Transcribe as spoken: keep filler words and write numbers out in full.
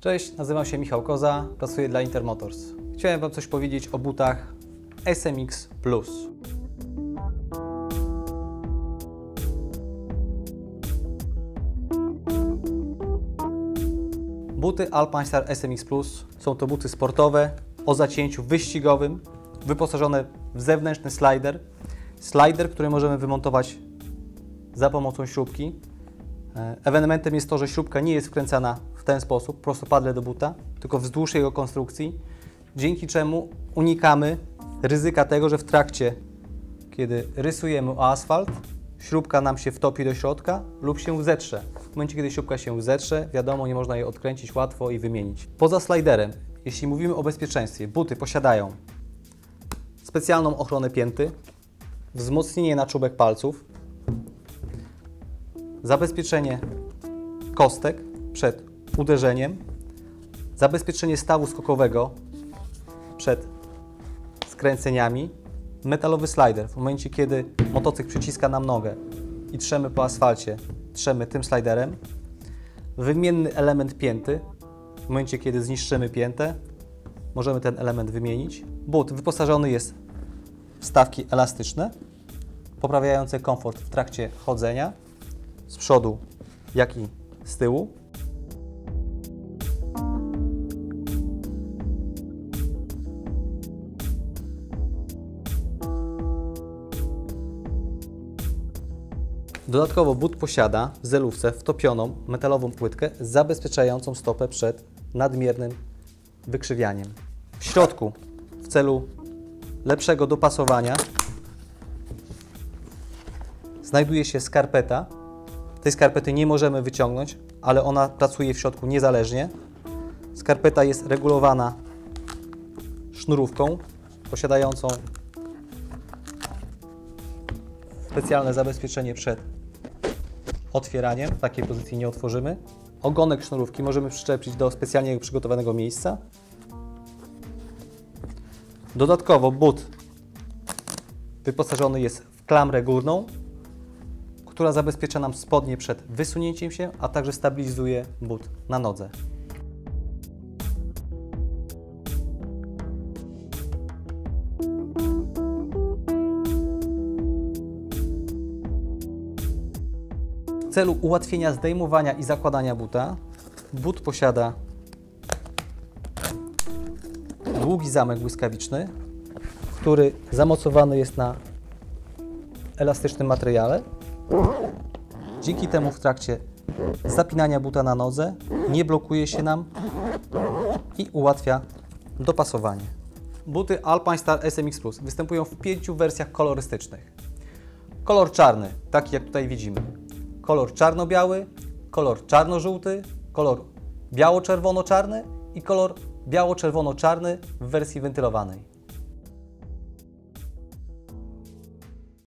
Cześć, nazywam się Michał Koza, pracuję dla Intermotors. Chciałem Wam coś powiedzieć o butach S M X Plus. Buty Alpinestar S M X Plus są to buty sportowe o zacięciu wyścigowym, wyposażone w zewnętrzny slider. Slider, który możemy wymontować za pomocą śrubki. Ewenementem jest to, że śrubka nie jest wkręcana w ten sposób, prostopadle do buta, tylko wzdłuż jego konstrukcji, dzięki czemu unikamy ryzyka tego, że w trakcie, kiedy rysujemy o asfalt, śrubka nam się wtopi do środka lub się zetrze. W momencie, kiedy śrubka się zetrze, wiadomo, nie można jej odkręcić łatwo i wymienić. Poza sliderem, jeśli mówimy o bezpieczeństwie, buty posiadają specjalną ochronę pięty, wzmocnienie na czubek palców, zabezpieczenie kostek przed uderzeniem, zabezpieczenie stawu skokowego przed skręceniami, metalowy slider. W momencie, kiedy motocykl przyciska nam nogę i trzemy po asfalcie, trzemy tym sliderem, wymienny element pięty. W momencie, kiedy zniszczymy piętę, możemy ten element wymienić. But wyposażony jest w wstawki elastyczne, poprawiające komfort w trakcie chodzenia, z przodu, jak i z tyłu. Dodatkowo but posiada w zelówce wtopioną metalową płytkę zabezpieczającą stopę przed nadmiernym wykrzywianiem. W środku, w celu lepszego dopasowania, znajduje się skarpeta. Tej skarpety nie możemy wyciągnąć, ale ona pracuje w środku niezależnie. Skarpeta jest regulowana sznurówką posiadającą specjalne zabezpieczenie przed otwieraniem. W takiej pozycji nie otworzymy. Ogonek sznurówki możemy przyczepić do specjalnie przygotowanego miejsca. Dodatkowo but wyposażony jest w klamrę górną, która zabezpiecza nam spodnie przed wysunięciem się, a także stabilizuje but na nodze. W celu ułatwienia zdejmowania i zakładania buta, but posiada długi zamek błyskawiczny, który zamocowany jest na elastycznym materiale. Dzięki temu w trakcie zapinania buta na nodze nie blokuje się nam i ułatwia dopasowanie. Buty Alpinestar S M X Plus występują w pięciu wersjach kolorystycznych. Kolor czarny, taki jak tutaj widzimy. Kolor czarno-biały, kolor czarno-żółty, kolor biało-czerwono-czarny i kolor biało-czerwono-czarny w wersji wentylowanej.